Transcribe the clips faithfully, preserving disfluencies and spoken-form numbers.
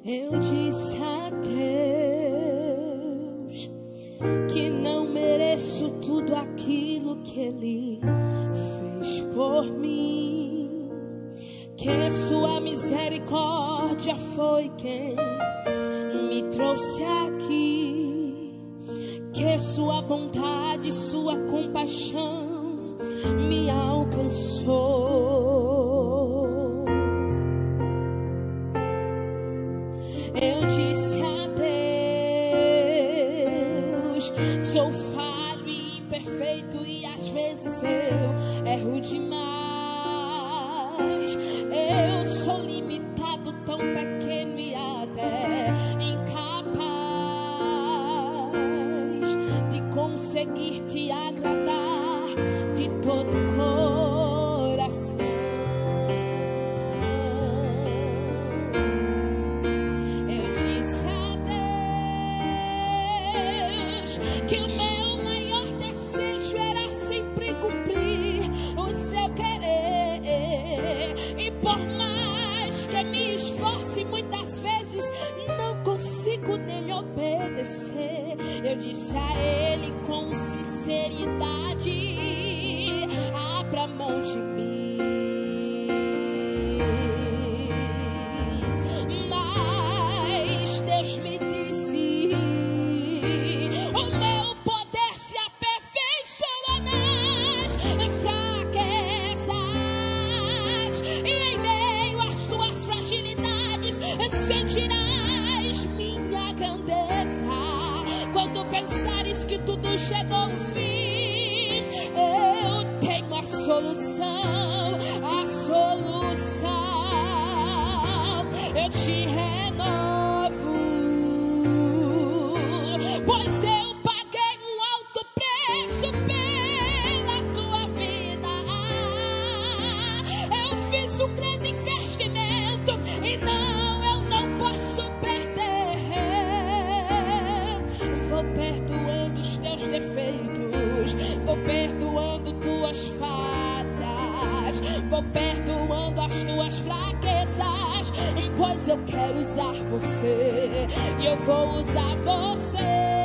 Eu disse a Deus que não mereço tudo aquilo que Ele fez por mim, que Sua misericórdia foi quem me trouxe aqui, que Sua bondade, Sua compaixão me alcançou. Eu disse a Deus, sou falho e imperfeito e às vezes eu erro demais. Eu sou limitado, tão pequeno e até incapaz de conseguir te agradar de todo o coração. Eu disse a Deus que o meu maior desejo era sempre cumprir o seu querer, e por mais que me esforce, muitas vezes não consigo nele obedecer. Eu disse a Ele com sinceridade: abra mão de mim. Mas Deus me disse: o meu poder se aperfeiçoa nas fraquezas, e em meio às tuas fragilidades sentirás minha grandeza. Quando pensares que tudo chegou ao fim, eu tenho a solução, a solução. Eu te renovo, pois eu paguei um alto preço pela tua vida. Eu fiz um grande investimento e não, eu não posso perder. Vou perdoando os teus defeitos, vou perdoando tuas falhas, vou perdoando as tuas fraquezas, pois eu quero usar você e eu vou usar você,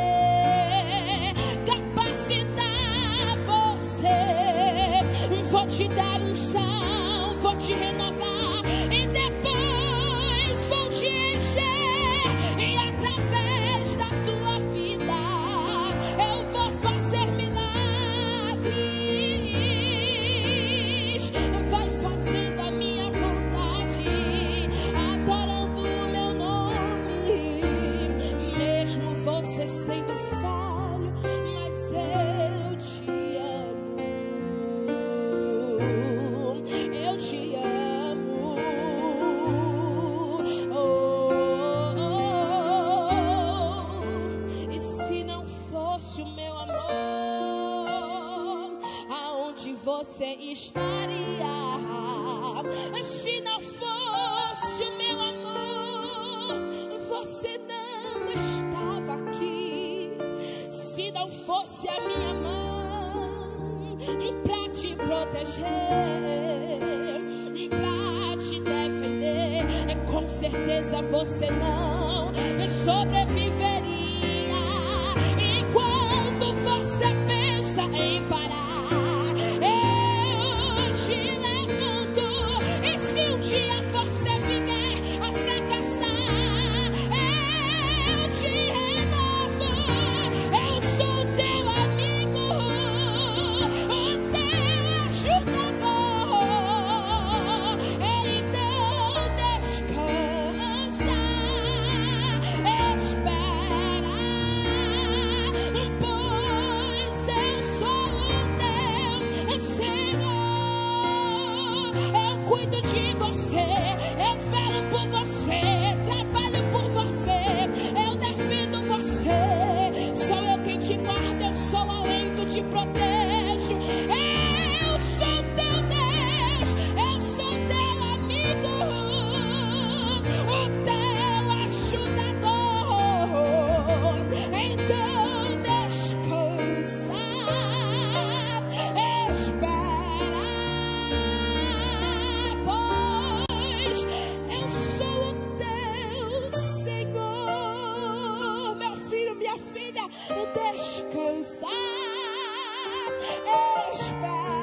capacitar você, vou te dar unção, vou te renovar e depois vou te encher, e através da tua vida eu vou fazer milagres. Vai fazendo a minha vontade, adorando o meu nome, mesmo você sendo falho, mas eu te amo, eu te amo. Oh, oh, oh. E se não fosse o meu amor, aonde você estaria? Se não fosse o meu amor, você não estava aqui. Se não fosse a minha mão pra te proteger, pra te defender, com certeza você não sobreviveria. Enquanto você pensa em parar, eu te levanto, e se um dia você vier a fracassar, eu te renovo. Eu sou teu amigo, o teu ajudador. Então descansa, espera descansar, esperar.